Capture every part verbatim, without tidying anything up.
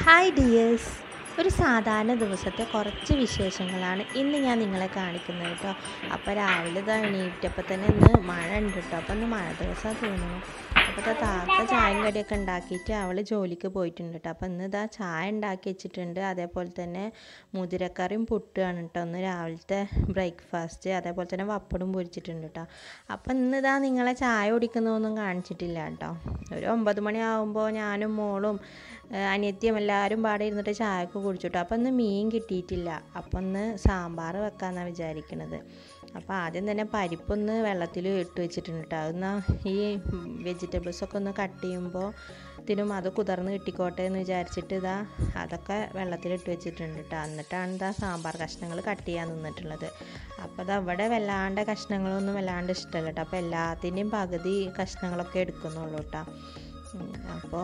Hi dears, ഒരു സാധാരണ ദിവസത്തെ കുറച്ച് വിശേഷങ്ങളാണ് ഇന്ന് ഞാൻ നിങ്ങളെ കാണിക്കുന്നത് കേട്ടോ. അപ്പോൾ രാവിലെ ഇതാ എണീറ്റപ്പോൾ തന്നെ ഇന്ന് മഴ ഉണ്ട് കേട്ടോ. അപ്പോൾ ഇന്ന് മഴ ദിവസം തോന്നുന്നു. അപ്പോൾ ഇതാ താത്ത ചായയും കടിയൊക്കെ ഉണ്ടാക്കിയിട്ട് അവൾ ജോലിക്ക് പോയിട്ടുണ്ട് കേട്ടോ. അപ്പോൾ ഇന്ന് ഇതാ ചായ ഉണ്ടാക്കി വെച്ചിട്ടുണ്ട്. അതേപോലെ തന്നെ മുതിരക്കറിയും പുട്ടുമാണ് കേട്ടോ ഇന്ന് രാവിലത്തെ ബ്രേക്ക്ഫാസ്റ്റ്. അതേപോലെ തന്നെ പപ്പടും പൊരിച്ചിട്ടുണ്ട് കേട്ടോ. അപ്പോൾ ഇന്ന് ഇതാ നിങ്ങളെ ചായ കുടിക്കുന്നതൊന്നും കാണിച്ചിട്ടില്ല കേട്ടോ. ഒരു ഒമ്പത് മണി ആകുമ്പോൾ ഞാനും മോളും അനിയത്തിയും എല്ലാവരും പാടെ ഇരുന്നിട്ട് ചായയൊക്കെ കുടിച്ചിട്ടു. അപ്പോൾ ഇന്ന് മീൻ കിട്ടിയിട്ടില്ല. അപ്പോൾ ഒന്ന് സാമ്പാർ വെക്കാമെന്നാണ് വിചാരിക്കുന്നത്. അപ്പോൾ ആദ്യം തന്നെ പരിപ്പൊന്ന് വെള്ളത്തിൽ ഇട്ട് വെച്ചിട്ടുണ്ട് കേട്ടോ. അതെന്നാ ഈ വെജിറ്റബിൾസൊക്കെ ഒന്ന് കട്ട് ചെയ്യുമ്പോൾ ഇതിനും അത് കുതിർന്ന് കിട്ടിക്കോട്ടെ എന്ന് വിചാരിച്ചിട്ട് ഇതാ അതൊക്കെ വെള്ളത്തിലിട്ട് വെച്ചിട്ടുണ്ട് കേട്ടോ. എന്നിട്ടാണ് ഇതാ സാമ്പാർ കഷ്ണങ്ങൾ കട്ട് ചെയ്യാൻ നിന്നിട്ടുള്ളത്. അപ്പോൾ അത് അവിടെ വല്ലാണ്ട് കഷ്ണങ്ങളൊന്നും വല്ലാണ്ട് ഇഷ്ടമല്ല കേട്ടോ. അപ്പോൾ എല്ലാത്തിൻ്റെയും പകുതി കഷ്ണങ്ങളൊക്കെ എടുക്കുന്നുള്ളൂ കേട്ടോ. അപ്പോൾ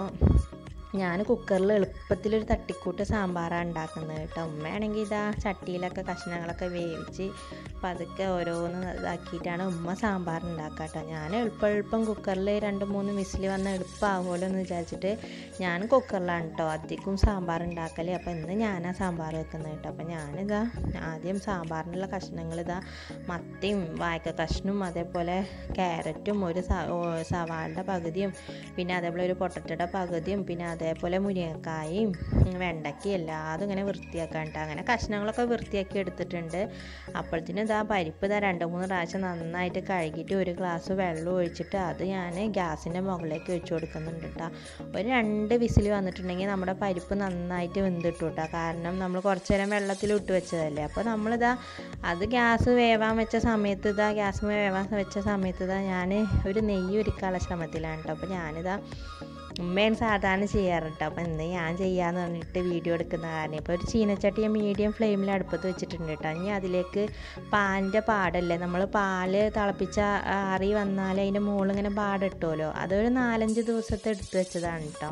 ഞാൻ കുക്കറിൽ എളുപ്പത്തിലൊരു തട്ടിക്കൂട്ട് സാമ്പാറാണ് ഉണ്ടാക്കുന്നത് കേട്ടോ. ഉമ്മയാണെങ്കിൽ ഇതാ ചട്ടിയിലൊക്കെ കഷ്ണങ്ങളൊക്കെ വേവിച്ച് പതുക്കെ ഓരോന്ന് ഇതാക്കിയിട്ടാണ് ഉമ്മ സാമ്പാർ ഉണ്ടാക്കുക കേട്ടോ. ഞാൻ എളുപ്പം എളുപ്പം കുക്കറിൽ രണ്ട് മൂന്ന് വിസിൽ വന്ന് എളുപ്പമാവുമല്ലോ എന്ന് വിചാരിച്ചിട്ട് ഞാൻ കുക്കറിലാണ് കേട്ടോ അധികം സാമ്പാർ ഉണ്ടാക്കൽ. അപ്പോൾ ഇന്ന് ഞാനാ സാമ്പാർ വെക്കുന്നത് കേട്ടോ. അപ്പോൾ ഞാനിതാ ആദ്യം സാമ്പാറിനുള്ള കഷ്ണങ്ങൾ ഇതാ മത്തിയും വാഴക്ക കഷ്ണവും അതേപോലെ ക്യാരറ്റും ഒരു സവാളയുടെ പകുതിയും പിന്നെ അതേപോലെ ഒരു പൊട്ടറ്റയുടെ പകുതിയും പിന്നെ അതേപോലെ മുരിങ്ങക്കായും വെണ്ടയ്ക്കയും എല്ലാതും ഇങ്ങനെ വൃത്തിയാക്കാൻ കേട്ടോ. അങ്ങനെ കഷ്ണങ്ങളൊക്കെ വൃത്തിയാക്കി എടുത്തിട്ടുണ്ട്. അപ്പോഴത്തേനും ഇതാ പരിപ്പ് ഇതാ രണ്ട് മൂന്ന് പ്രാവശ്യം നന്നായിട്ട് കഴുകിയിട്ട് ഒരു ഗ്ലാസ് വെള്ളം ഒഴിച്ചിട്ട് അത് ഞാൻ ഗ്യാസിൻ്റെ മുകളിലേക്ക് വെച്ച് കൊടുക്കുന്നുണ്ട് കേട്ടോ. ഒരു രണ്ട് വിസിൽ വന്നിട്ടുണ്ടെങ്കിൽ നമ്മുടെ പരിപ്പ് നന്നായിട്ട് വെന്തിട്ടു കേട്ടോ. കാരണം നമ്മൾ കുറച്ച് നേരം വെള്ളത്തിൽ ഇട്ട് വെച്ചതല്ലേ. അപ്പോൾ നമ്മളിതാ അത് ഗ്യാസ് വേവാൻ വെച്ച സമയത്ത് ഇതാ ഗ്യാസ് വേവാൻ വെച്ച സമയത്ത് ഇതാ ഞാൻ ഒരു നെയ്യ് ഒരുക്കാനുള്ള ശ്രമത്തിലാണ് കേട്ടോ. അപ്പോൾ ഞാനിതാ ഉമ്മയാണ് സാധാരണ ചെയ്യാറ് കേട്ടോ. അപ്പോൾ ഇന്ന് ഞാൻ ചെയ്യാമെന്ന് പറഞ്ഞിട്ട് വീഡിയോ എടുക്കുന്ന കാരണം ഇപ്പോൾ ഒരു ചീനച്ചട്ടി മീഡിയം ഫ്ലെയിമിൽ അടുപ്പത്ത് വെച്ചിട്ടുണ്ട് കേട്ടോ. ഇനി അതിലേക്ക് പാലിൻ്റെ പാടല്ലേ, നമ്മൾ പാല് തിളപ്പിച്ച ആറി വന്നാൽ അതിൻ്റെ മുകളിലിങ്ങനെ പാടിട്ടുമല്ലോ, അതൊരു നാലഞ്ച് ദിവസത്തെ എടുത്ത് വെച്ചതാണ് കേട്ടോ.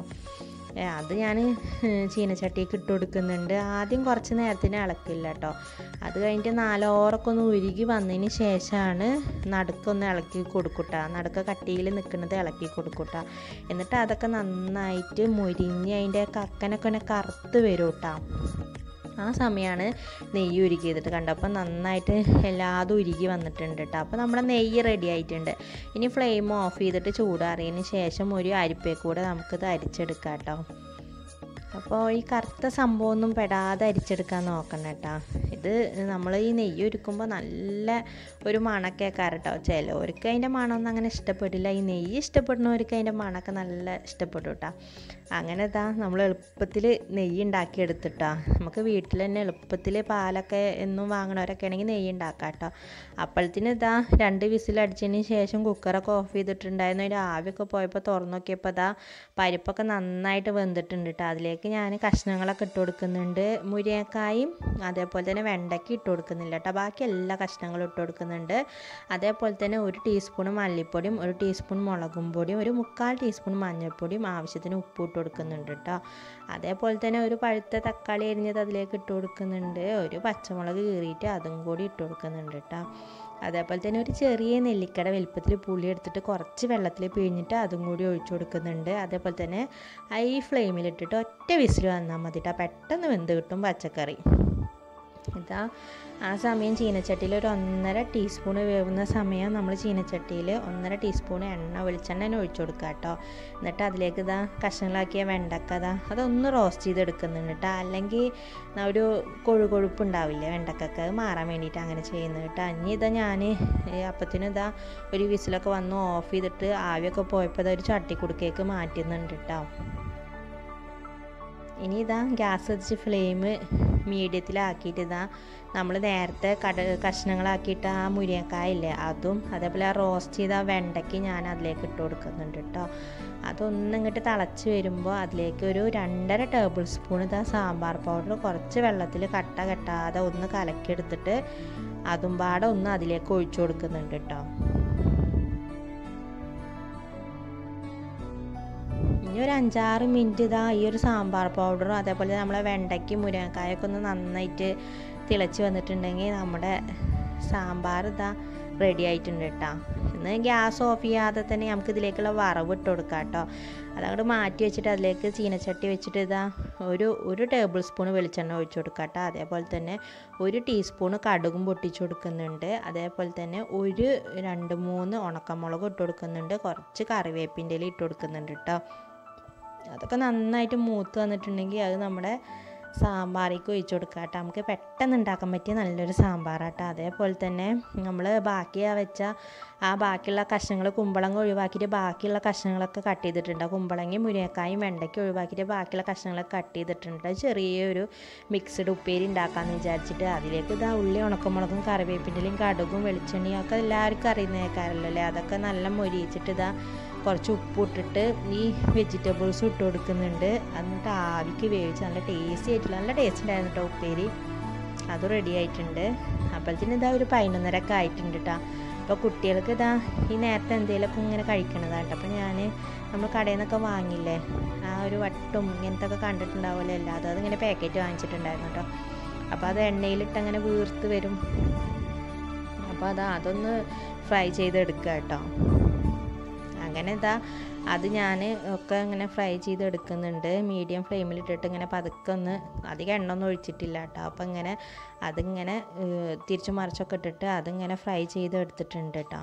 അത് ഞാൻ ചീനച്ചട്ടിക്ക് ഇട്ട് കൊടുക്കുന്നുണ്ട്. ആദ്യം കുറച്ച് നേരത്തിന് ഇളക്കില്ല കേട്ടോ. അത് കഴിഞ്ഞിട്ട് നാലോറൊക്കെ ഒന്ന് ഉരുകി വന്നതിന് ശേഷമാണ് നടുക്കൊന്ന് ഇളക്കി കൊടുക്കൂട്ട. നടുക്ക കട്ടിയിൽ നിൽക്കുന്നത് ഇളക്കി കൊടുക്കൂട്ട. എന്നിട്ട് അതൊക്കെ നന്നായിട്ട് മുരിഞ്ഞ് അതിൻ്റെ കക്കനൊക്കെ ഒന്ന് കറുത്ത് വരും കേട്ടോ. ആ സമയമാണ് നെയ്യ് ഉരുക്കി ചെയ്തിട്ട് കണ്ടപ്പോൾ നന്നായിട്ട് എല്ലാതും ഉരുകി വന്നിട്ടുണ്ട് കേട്ടോ. അപ്പോൾ നമ്മുടെ നെയ്യ് റെഡി ആയിട്ടുണ്ട്. ഇനി ഫ്ലെയിം ഓഫ് ചെയ്തിട്ട് ചൂടാറിയതിന് ശേഷം ഒരു അരിപ്പേ കൂടെ നമുക്കിത് അരിച്ചെടുക്കാം കേട്ടോ. അപ്പോൾ ഈ കറുത്ത സംഭവമൊന്നും പെടാതെ അരിച്ചെടുക്കാൻ നോക്കണം കേട്ടോ. ഇത് നമ്മൾ ഈ നെയ്യ് ഒരുക്കുമ്പോൾ നല്ല ഒരു മണമൊക്കെ കേട്ടോ. ചിലവർക്ക് അതിൻ്റെ മണമൊന്നും അങ്ങനെ ഇഷ്ടപ്പെടില്ല. ഈ നെയ്യ് ഇഷ്ടപ്പെടുന്നവർക്ക് അതിൻ്റെ മണമൊക്കെ നല്ല ഇഷ്ടപ്പെടും കേട്ടോ. അങ്ങനെ ഇതാ നമ്മൾ എളുപ്പത്തിൽ നെയ്യ് ഉണ്ടാക്കിയെടുത്തിട്ടാ. നമുക്ക് വീട്ടിൽ തന്നെ എളുപ്പത്തിൽ പാലൊക്കെ എന്നും വാങ്ങണവരൊക്കെ ആണെങ്കിൽ നെയ്യ് ഉണ്ടാക്കാം കേട്ടോ. അപ്പോഴത്തേന് ഇതാ രണ്ട് വിസിലടിച്ചതിന് ശേഷം കുക്കറൊക്കെ ഓഫ് ചെയ്തിട്ടുണ്ടായിരുന്നു. അതിൻ്റെ ആവിയൊക്കെ പോയപ്പോൾ തുറന്നു നോക്കിയപ്പോൾ ഇതാ പരിപ്പൊക്കെ നന്നായിട്ട് വെന്തിട്ടുണ്ട് കേട്ടോ. അതിലേക്ക് ഞാൻ കഷ്ണങ്ങളൊക്കെ ഇട്ട് കൊടുക്കുന്നുണ്ട്. മുരിങ്ങക്കായും അതേപോലെ തന്നെ വെണ്ടയ്ക്ക ഇട്ട് കൊടുക്കുന്നില്ല കേട്ടോ. ബാക്കി എല്ലാ കഷ്ണങ്ങളും ഇട്ട് കൊടുക്കുന്നുണ്ട്. അതേപോലെ തന്നെ ഒരു ടീസ്പൂൺ മല്ലിപ്പൊടിയും ഒരു ടീസ്പൂൺ മുളകും പൊടിയും ഒരു മുക്കാൽ ടീസ്പൂൺ മഞ്ഞൾപ്പൊടിയും ആവശ്യത്തിന് ഉപ്പ് ഇട്ട് കൊടുക്കുന്നുണ്ട് കേട്ടോ. അതേപോലെ തന്നെ ഒരു പഴുത്ത തക്കാളി അരിഞ്ഞത് അതിലേക്ക് ഇട്ട് കൊടുക്കുന്നുണ്ട്. ഒരു പച്ചമുളക് കീറിയിട്ട് അതും കൂടി ഇട്ട് കൊടുക്കുന്നുണ്ട് കേട്ടോ. അതേപോലെ തന്നെ ഒരു ചെറിയ നെല്ലിക്കട വലുപ്പത്തിൽ പുളി എടുത്തിട്ട് കുറച്ച് വെള്ളത്തിൽ പിഴിഞ്ഞിട്ട് അതും കൂടി ഒഴിച്ചു കൊടുക്കുന്നുണ്ട്. അതേപോലെ തന്നെ ഹൈ ഫ്ലെയിമിലിട്ടിട്ട് ഒറ്റ വിസിൽ വന്നാൽ മതി കേട്ടോ. പെട്ടെന്ന് വെന്ത് കിട്ടും പച്ചക്കറി. ഇതാ ആ സമയം ചീനച്ചട്ടിയിൽ ഒരു ഒന്നര ടീസ്പൂൺ വേവുന്ന സമയം നമ്മൾ ചീനച്ചട്ടിയിൽ ഒന്നര ടീസ്പൂൺ എണ്ണ വെളിച്ചെണ്ണ തന്നെ ഒഴിച്ചു കൊടുക്കുക കേട്ടോ. എന്നിട്ട് അതിലേക്ക് ഇതാ കഷ്ണങ്ങളാക്കിയ വെണ്ടക്ക ഇതാ അതൊന്ന് റോസ്റ്റ് ചെയ്തെടുക്കുന്നുണ്ട് കേട്ടോ. അല്ലെങ്കിൽ ഒരു കൊഴുകൊഴുപ്പ് ഉണ്ടാവില്ലേ വെണ്ടക്കൊക്കെ, അത് മാറാൻ വേണ്ടിയിട്ട് അങ്ങനെ ചെയ്യുന്നത് കേട്ടോ. ഇനി ഇതാ ഞാൻ അപ്പത്തിന് ഇതാ ഒരു വിസിലൊക്കെ വന്ന് ഓഫ് ചെയ്തിട്ട് ആവിയൊക്കെ പോയപ്പോൾ ഇതാ ഒരു ചട്ടിക്കുടുക്കേക്ക് മാറ്റുന്നുണ്ട് കേട്ടോ. ഇനി ഇതാ ഗ്യാസ് വെച്ച് ഫ്ലെയിം മീഡിയത്തിലാക്കിയിട്ട് ഇതാ നമ്മൾ നേരത്തെ കട കഷ്ണങ്ങളാക്കിയിട്ട് ആ മുരിങ്ങക്കായില്ലേ അതും അതേപോലെ ആ റോസ്റ്റ് ചെയ്ത വെണ്ടയ്ക്ക് ഞാൻ അതിലേക്ക് ഇട്ട് കൊടുക്കുന്നുണ്ട് കേട്ടോ. അതൊന്നും ഇങ്ങോട്ട് തിളച്ച് വരുമ്പോൾ അതിലേക്ക് ഒരു രണ്ടര ടേബിൾ സ്പൂൺ ഇതാ സാമ്പാർ പൗഡർ കുറച്ച് വെള്ളത്തിൽ കട്ട കെട്ടാതെ ഒന്ന് കലക്കിയെടുത്തിട്ട് അതും പാടെ ഒന്ന് അതിലേക്ക് ഒഴിച്ചു കൊടുക്കുന്നുണ്ട് കേട്ടോ. ഇനി ഒരു അഞ്ചാറ് മിനിറ്റ് ഇതാ ഈ ഒരു സാമ്പാർ പൗഡറും അതേപോലെ നമ്മളെ വെണ്ടയ്ക്കും മുരിങ്ങക്കായൊക്കെ ഒന്ന് നന്നായിട്ട് തിളച്ച് വന്നിട്ടുണ്ടെങ്കിൽ നമ്മുടെ സാമ്പാർ ഇതാ റെഡി ആയിട്ടുണ്ട് കേട്ടോ. ഒന്ന് ഗ്യാസ് ഓഫ് ചെയ്യാതെ തന്നെ നമുക്ക് ഇതിലേക്കുള്ള വറവ് ഇട്ട് കൊടുക്കാം കേട്ടോ. അതങ്ങോട്ട് മാറ്റി വെച്ചിട്ട് അതിലേക്ക് ചീനച്ചട്ടി വെച്ചിട്ട് ഇതാ ഒരു ഒരു ടേബിൾ സ്പൂൺ വെളിച്ചെണ്ണ ഒഴിച്ചു കൊടുക്കാം കേട്ടോ. അതേപോലെ തന്നെ ഒരു ടീസ്പൂണ് കടുകും പൊട്ടിച്ചു കൊടുക്കുന്നുണ്ട്. അതേപോലെ തന്നെ ഒരു രണ്ട് മൂന്ന് ഉണക്കമുളക് ഇട്ട് കൊടുക്കുന്നുണ്ട്. കുറച്ച് കറിവേപ്പിൻ്റെ ഇല ഇട്ട് കൊടുക്കുന്നുണ്ട് കേട്ടോ. അതൊക്കെ നന്നായിട്ട് മൂത്ത് വന്നിട്ടുണ്ടെങ്കിൽ അത് നമ്മുടെ സാമ്പാറിലേക്ക് ഒഴിച്ച് കൊടുക്കുക കേട്ടോ. നമുക്ക് പെട്ടെന്ന് ഉണ്ടാക്കാൻ പറ്റിയ നല്ലൊരു സാമ്പാറാട്ടോ. അതേപോലെ തന്നെ നമ്മൾ ബാക്കി വെച്ച ആ ബാക്കിയുള്ള കഷ്ണങ്ങൾ കുമ്പളങ്ങ ഒഴിവാക്കിയിട്ട് ബാക്കിയുള്ള കഷ്ണങ്ങളൊക്കെ കട്ട് ചെയ്തിട്ടുണ്ട്. കുമ്പളങ്ങയും മുരിങ്ങക്കായും വെണ്ടയ്ക്കും ഒഴിവാക്കിയിട്ട് ബാക്കിയുള്ള കഷ്ണങ്ങളൊക്കെ കട്ട് ചെയ്തിട്ടുണ്ട്. ചെറിയൊരു മിക്സ്ഡ് ഉപ്പേരി ഉണ്ടാക്കാമെന്ന് വിചാരിച്ചിട്ട് അതിലേക്ക് ഇതാ ഉള്ളി ഉണക്കമുളകും കറിവേപ്പിൻ്റെയും കടുകും വെളിച്ചെണ്ണയും ഒക്കെ എല്ലാവർക്കും അറിയുന്നേക്കാരല്ലോ അല്ലേ. അതൊക്കെ നല്ല മൊരിയിച്ചിട്ട് ഇതാ കുറച്ച് ഉപ്പ് ഇട്ടിട്ട് ഈ വെജിറ്റബിൾസും ഇട്ട് കൊടുക്കുന്നുണ്ട്. എന്നിട്ട് ആവിക്ക് വേവിച്ച് നല്ല ടേസ്റ്റി ആയിട്ടുള്ള നല്ല ടേസ്റ്റ് ഉണ്ടായിരുന്നു കേട്ടോ ഉപ്പേരി. അത് റെഡി ആയിട്ടുണ്ട്. അപ്പോഴത്തേന് ഇതാ ഒരു പതിനൊന്നരൊക്കെ ആയിട്ടുണ്ട് കേട്ടോ. അപ്പോൾ കുട്ടികൾക്ക് ഇതാ ഈ നേരത്തെ എന്തെങ്കിലുമൊക്കെ ഇങ്ങനെ കഴിക്കണതാണ് കേട്ടോ. അപ്പോൾ ഞാൻ നമ്മൾ കടയിൽ നിന്നൊക്കെ വാങ്ങില്ലേ ആ ഒരു വട്ടും ഇങ്ങനത്തെ ഒക്കെ കണ്ടിട്ടുണ്ടാവുമല്ലോ അല്ലാതെ അതിങ്ങനെ പാക്കറ്റ് വാങ്ങിച്ചിട്ടുണ്ടായിരുന്നു കേട്ടോ. അപ്പോൾ അത് എണ്ണയിലിട്ട് അങ്ങനെ വീർത്ത് വരും. അപ്പോൾ അതാ അതൊന്ന് ഫ്രൈ ചെയ്തെടുക്കുക കേട്ടോ. അങ്ങനെ ഇതാ അത് ഞാൻ ഒക്കെ ഇങ്ങനെ ഫ്രൈ ചെയ്തെടുക്കുന്നുണ്ട്. മീഡിയം ഫ്ലെയിമിലിട്ടിട്ട് ഇങ്ങനെ പതുക്കെ ഒന്ന് അധികം എണ്ണ ഒന്നും ഒഴിച്ചിട്ടില്ല കേട്ടോ. അപ്പോൾ ഇങ്ങനെ അതിങ്ങനെ തിരിച്ചു മറിച്ചൊക്കെ ഇട്ടിട്ട് അതിങ്ങനെ ഫ്രൈ ചെയ്ത് എടുത്തിട്ടുണ്ട് കേട്ടോ.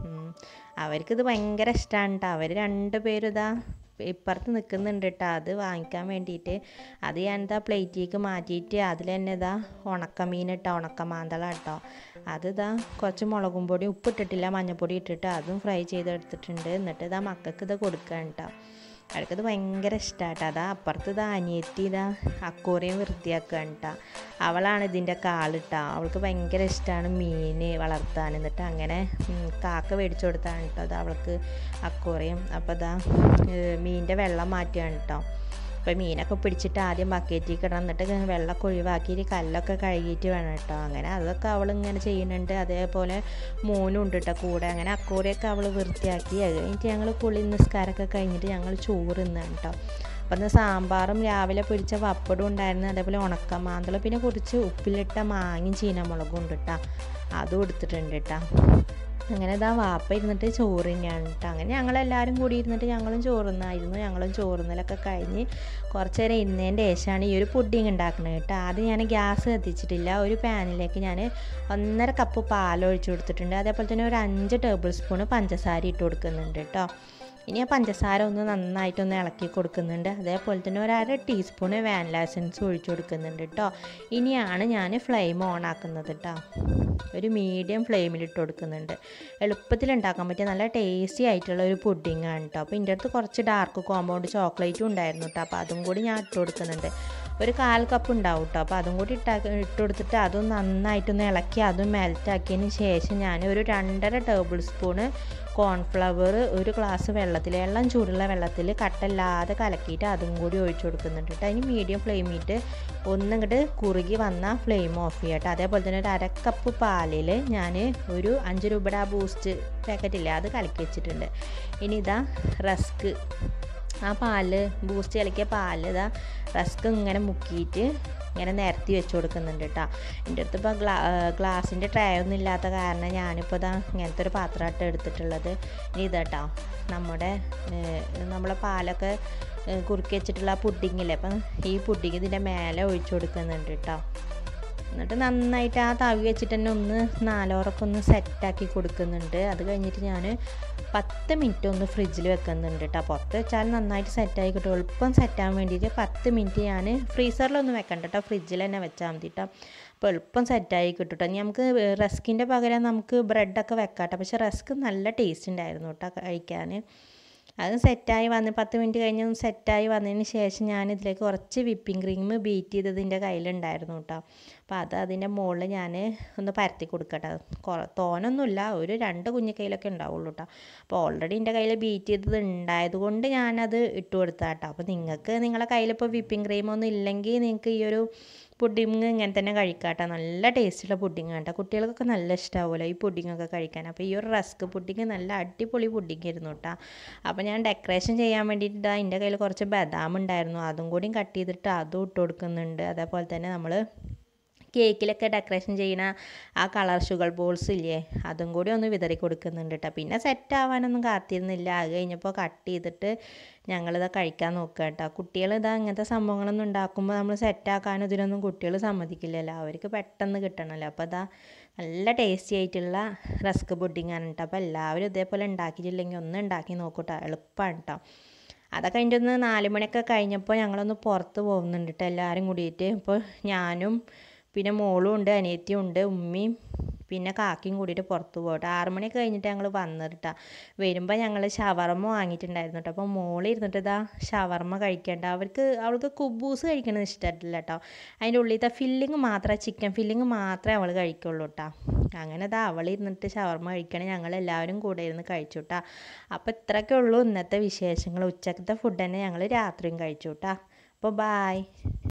അവർക്കിത് ഭയങ്കര ഇഷ്ടമാണ് കേട്ടോ. അവർ രണ്ട് പേരും ഇതാ ഇപ്പുറത്ത് നിൽക്കുന്നുണ്ട് കേട്ടോ അത് വാങ്ങിക്കാൻ വേണ്ടിയിട്ട്. അത് ഞാനിതാ പ്ലേറ്റിലേക്ക് മാറ്റിയിട്ട് അതിൽ തന്നെ ഇതാ ഉണക്കമീൻ ഇട്ടോ ഉണക്കമാന്തള കേട്ടോ. അതിതാ കുറച്ച് മുളകും പൊടി ഉപ്പിട്ടിട്ടില്ല മഞ്ഞൾപ്പൊടി ഇട്ടിട്ട് അതും ഫ്രൈ ചെയ്തെടുത്തിട്ടുണ്ട്. എന്നിട്ട് ഇതാ മക്കൾക്ക് ഇത് കൊടുക്കാൻ കേട്ടോ. അവർക്കത് ഭയങ്കര ഇഷ്ടമാട്ടോ. അതാ അപ്പുറത്ത് ഇതാ അനിയത്തി ഇതാ അക്വേറിയം വൃത്തിയാക്കാൻ കേട്ടോ. അവളാണ് ഇതിൻ്റെ കാളിട്ടാ. അവൾക്ക് ഭയങ്കര ഇഷ്ടമാണ് മീൻ വളർത്താൻ. എന്നിട്ട് അങ്ങനെ കാക്ക മേടിച്ചു കൊടുത്താണ് കേട്ടോ അത് അവൾക്ക് അക്വേറിയം. അപ്പോൾ ഇതാ മീനിൻ്റെ വെള്ളം മാറ്റുകയാണ് കേട്ടോ. അപ്പോൾ മീനൊക്കെ പിടിച്ചിട്ട് ആദ്യം ബക്കറ്റിൽ ഇടണം. എന്നിട്ട് വെള്ളമൊക്കെ ഒഴിവാക്കിയിട്ട് കല്ലൊക്കെ കഴുകിയിട്ട് വേണം കേട്ടോ. അങ്ങനെ അതൊക്കെ അവൾ ഇങ്ങനെ ചെയ്യുന്നുണ്ട്. അതേപോലെ മോനും ഉണ്ട് കേട്ടോ കൂടെ. അങ്ങനെ അക്വേറിയൊക്കെ അവൾ വൃത്തിയാക്കി. അത് കഴിഞ്ഞിട്ട് ഞങ്ങൾ കുളി നിസ്കാരമൊക്കെ കഴിഞ്ഞിട്ട് ഞങ്ങൾ ചോറ് തിന്നാണ് കേട്ടോ. അപ്പം ഇന്ന് സാമ്പാറും രാവിലെ പിടിച്ച പപ്പടും ഉണ്ടായിരുന്നു. അതേപോലെ ഉണക്കമാന്തള പിന്നെ കുറച്ച് ഉപ്പിലിട്ട മാങ്ങയും ചീനമുളകും ഉണ്ട് കേട്ടോ. അതും എടുത്തിട്ടുണ്ട് കേട്ടോ. അങ്ങനെ ഇതാ വാപ്പ ഇരുന്നിട്ട് ചോറ് തന്നെയാണ് കേട്ടോ. അങ്ങനെ ഞങ്ങളെല്ലാവരും കൂടി ഇരുന്നിട്ട് ഞങ്ങളും ചോറുന്നായിരുന്നു. ഞങ്ങളും ചോറുന്നലൊക്കെ കഴിഞ്ഞ് കുറച്ച് നേരം ഇരുന്നതിൻ്റെ ശേഷമാണ് ഈ ഒരു പുഡിങ് ഉണ്ടാക്കുന്നത് കേട്ടോ. ആദ്യം ഞാൻ ഗ്യാസ് കത്തിച്ചിട്ടില്ല. ഒരു പാനിലേക്ക് ഞാൻ ഒന്നര കപ്പ് പാലൊഴിച്ച് കൊടുത്തിട്ടുണ്ട്. അതേപോലെ തന്നെ ഒരു അഞ്ച് ടേബിൾ സ്പൂണ് പഞ്ചസാര ഇട്ട് കൊടുക്കുന്നുണ്ട് കേട്ടോ. ഇനി ആ പഞ്ചസാര ഒന്ന് നന്നായിട്ടൊന്ന് ഇളക്കി കൊടുക്കുന്നുണ്ട്. അതേപോലെ തന്നെ ഒരു അര ടീസ്പൂണ് വാനില എസൻസ് ഒഴിച്ചു കൊടുക്കുന്നുണ്ട് കേട്ടോ. ഇനിയാണ് ഞാൻ ഫ്ലെയിം ഓൺ ആക്കുന്നത് കേട്ടോ. ഒരു മീഡിയം ഫ്ലെയിമിലിട്ട് കൊടുക്കുന്നുണ്ട്. എളുപ്പത്തിൽ ഉണ്ടാക്കാൻ പറ്റിയ നല്ല ടേസ്റ്റി ആയിട്ടുള്ള ഒരു പുഡിങ്ങാണ് കേട്ടോ. അപ്പോൾ ഇതിൻ്റെ അടുത്ത് കുറച്ച് ഡാർക്ക് കോമ്പൗണ്ട് ചോക്ലേറ്റും ഉണ്ടായിരുന്നു കേട്ടോ. അപ്പോൾ അതും കൂടി ഞാൻ ഇട്ട് കൊടുക്കുന്നുണ്ട്. ഒരു കാൽ കപ്പ് ഉണ്ടാവും കേട്ടോ. അപ്പോൾ അതും കൂടി ഇട്ടാ ഇട്ട് കൊടുത്തിട്ട് അതും നന്നായിട്ടൊന്ന് ഇളക്കി അതും മെൽറ്റാക്കിയതിന് ശേഷം ഞാൻ ഒരു രണ്ടര ടേബിൾ സ്പൂണ് കോൺഫ്ലവർ ഒരു ഗ്ലാസ് വെള്ളത്തിൽ വെള്ളം ചൂടുള്ള വെള്ളത്തിൽ കട്ടല്ലാതെ കലക്കിയിട്ട് അതും കൂടി ഒഴിച്ചു കൊടുക്കുന്നുണ്ട് കേട്ടോ. അതിന് മീഡിയം ഫ്ലെയിമിട്ട് ഒന്നിങ്ങോട്ട് കുറുകി വന്നാൽ ഫ്ലെയിം ഓഫ് ചെയ്യാം കേട്ടോ. അതേപോലെ തന്നെ ഒരു അരക്കപ്പ് പാലിൽ ഞാൻ ഒരു അഞ്ച് രൂപയുടെ ആ ബൂസ്റ്റ് പാക്കറ്റില്ലേ അത് കലക്കി വെച്ചിട്ടുണ്ട്. ഇനി ഇതാ റസ്ക് ആ പാല് ബൂസ്റ്റ് കലക്കിയ പാല് ഇതാ റസ്ക് ഇങ്ങനെ മുക്കിയിട്ട് ഇങ്ങനെ നിരത്തി വെച്ച് കൊടുക്കുന്നുണ്ട് കേട്ടോ. എൻ്റെ അടുത്ത് ഇപ്പോൾ ഗ്ലാ ഗ്ലാസിൻ്റെ ട്രേ ഒന്നും ഇല്ലാത്ത കാരണം ഞാനിപ്പോൾ ഇതാ ഇങ്ങനത്തെ ഒരു പാത്രമായിട്ട് എടുത്തിട്ടുള്ളത്. ഇനി ഇതാട്ടോ നമ്മുടെ നമ്മളെ പാലൊക്കെ കുറുക്കി വെച്ചിട്ടുള്ള പുഡിങ്ങില്ലേ. അപ്പം ഈ പുഡിങ് ഇതിൻ്റെ മേലെ ഒഴിച്ചു കൊടുക്കുന്നുണ്ട് കേട്ടോ. എന്നിട്ട് നന്നായിട്ട് ആ തവി വെച്ചിട്ട് തന്നെ ഒന്ന് നാലോറൊക്കെ ഒന്ന് സെറ്റാക്കി കൊടുക്കുന്നുണ്ട്. അത് കഴിഞ്ഞിട്ട് ഞാൻ പത്ത് മിനിറ്റ് ഒന്ന് ഫ്രിഡ്ജിൽ വെക്കുന്നുണ്ട് കേട്ടോ. പുറത്ത് വെച്ചാൽ നന്നായിട്ട് സെറ്റായി കിട്ടും. എളുപ്പം സെറ്റാകാൻ വേണ്ടിയിട്ട് പത്ത് മിനിറ്റ് ഞാൻ ഫ്രീസറിലൊന്നും വെക്കണ്ട കേട്ടോ. ഫ്രിഡ്ജിൽ തന്നെ വെച്ചാൽ മതി കേട്ടോ. അപ്പോൾ എളുപ്പം സെറ്റായി കിട്ടും കേട്ടോ. നമുക്ക് റസ്കിൻ്റെ പകരം നമുക്ക് ബ്രെഡൊക്കെ വെക്കാം കേട്ടോ. പക്ഷേ റസ്ക് നല്ല ടേസ്റ്റ് ഉണ്ടായിരുന്നു കേട്ടോ കഴിക്കാൻ. അത് സെറ്റായി വന്ന് പത്ത് മിനിറ്റ് കഴിഞ്ഞ് സെറ്റായി വന്നതിന് ശേഷം ഞാൻ ഇതിലേക്ക് കുറച്ച് വിപ്പിംഗ് ക്രീം ബീറ്റ് ചെയ്തതിൻ്റെ കയ്യിലുണ്ടായിരുന്നു കേട്ടോ. അപ്പോൾ അത് അതിൻ്റെ മുകളിൽ ഞാൻ ഒന്ന് പരത്തി കൊടുക്കട്ടെ. തോനൊന്നുമില്ല, ഒരു രണ്ട് കുഞ്ഞിക്കൈയിലൊക്കെ ഉണ്ടാവുള്ളൂ കേട്ടോ. അപ്പോൾ ഓൾറെഡി എൻ്റെ കയ്യിൽ ബീറ്റ് ചെയ്തത് ഉണ്ടായത് കൊണ്ട് ഞാനത് ഇട്ട് കൊടുത്താൽ കേട്ടോ. അപ്പോൾ നിങ്ങൾക്ക് നിങ്ങളുടെ കയ്യിലിപ്പോൾ വിപ്പിംഗ് ക്രീമൊന്നും ഇല്ലെങ്കിൽ നിങ്ങൾക്ക് ഈ ഒരു പുഡിങ് ഇങ്ങനെ തന്നെ കഴിക്കാം കേട്ടോ. നല്ല ടേസ്റ്റുള്ള പുഡിങ് കേട്ടോ. കുട്ടികൾക്കൊക്കെ നല്ല ഇഷ്ടമാവുമല്ലോ ഈ പുഡിങ്ങൊക്കെ കഴിക്കാൻ. അപ്പോൾ ഈ ഒരു റസ്ക് പുഡിങ് നല്ല അടിപൊളി പുഡിങ് ആയിരുന്നു കേട്ടോ. അപ്പോൾ ഞാൻ ഡെക്കറേഷൻ ചെയ്യാൻ വേണ്ടിയിട്ട് എൻ്റെ കയ്യിൽ കുറച്ച് ബദാം ഉണ്ടായിരുന്നു. അതും കൂടി കട്ട് ചെയ്തിട്ട് അതും ഇട്ട് കൊടുക്കുന്നുണ്ട്. അതേപോലെ തന്നെ നമ്മൾ കേക്കിലൊക്കെ ഡെക്കറേഷൻ ചെയ്യണ ആ കളർ ഷുഗർ ബോൾസ് ഇല്ലേ, അതും കൂടി ഒന്ന് വിതറി കൊടുക്കുന്നുണ്ട് കേട്ടോ. പിന്നെ സെറ്റ് ആവാനൊന്നും കാത്തിരുന്നില്ല. അത് കഴിഞ്ഞപ്പോൾ കട്ട് ചെയ്തിട്ട് ഞങ്ങളിത് കഴിക്കാൻ നോക്കുക കേട്ടോ. കുട്ടികൾ ഇതാ ഇങ്ങനത്തെ സംഭവങ്ങളൊന്നും ഉണ്ടാക്കുമ്പോൾ നമ്മൾ സെറ്റാക്കാനും ഇതിനൊന്നും കുട്ടികൾ സമ്മതിക്കില്ലല്ലോ, അവർക്ക് പെട്ടെന്ന് കിട്ടണമല്ലോ. അപ്പോൾ ഇതാ നല്ല ടേസ്റ്റി ആയിട്ടുള്ള റസ്ക് പുഡിങ്ങാണ് കേട്ടോ. അപ്പോൾ എല്ലാവരും ഇതേപോലെ ഉണ്ടാക്കിയിട്ടില്ലെങ്കിൽ ഒന്ന് ഉണ്ടാക്കി നോക്കൂട്ടോ, എളുപ്പമാണ് കേട്ടോ. അതൊക്കെ അതിൻ്റെ ഒന്ന് നാല് മണിയൊക്കെ കഴിഞ്ഞപ്പോൾ ഞങ്ങളൊന്ന് പുറത്ത് പോകുന്നുണ്ട് കേട്ടോ, എല്ലാവരും കൂടിയിട്ട്. ഇപ്പോൾ ഞാനും പിന്നെ മോളും ഉണ്ട്, അനിയത്തിയും ഉണ്ട്, ഉമ്മയും പിന്നെ കാക്കയും കൂടിയിട്ട് പുറത്ത് പോകട്ടെ. ആറ് മണിയൊക്കെ കഴിഞ്ഞിട്ട് ഞങ്ങൾ വന്നിട്ടാ. വരുമ്പോൾ ഞങ്ങൾ ഷവർമ്മ വാങ്ങിയിട്ടുണ്ടായിരുന്നു കേട്ടോ. അപ്പോൾ മോൾ ഇരുന്നിട്ട് ഇതാ ഷവർമ്മ കഴിക്കേണ്ട, അവർക്ക് അവൾക്ക് കുബൂസ് കഴിക്കണത് ഇഷ്ടമായിട്ടില്ല കേട്ടോ. അതിൻ്റെ ഉള്ളിലത്തെ ഫില്ലിങ് മാത്രമേ, ചിക്കൻ ഫില്ലിങ് മാത്രമേ അവൾ കഴിക്കുള്ളൂ കേട്ടോ. അങ്ങനെ ഇതാ അവൾ ഇരുന്നിട്ട് ഷവർമ്മ കഴിക്കണേ, ഞങ്ങൾ എല്ലാവരും കൂടെ ഇരുന്ന് കഴിച്ചു കേട്ടോ. അപ്പോൾ ഇത്രയൊക്കെ ഉള്ളൂ ഇന്നത്തെ വിശേഷങ്ങൾ. ഉച്ചക്കത്തെ ഫുഡ് തന്നെ ഞങ്ങൾ രാത്രിയും കഴിച്ചു കേട്ടോ. അപ്പോൾ ബായ്.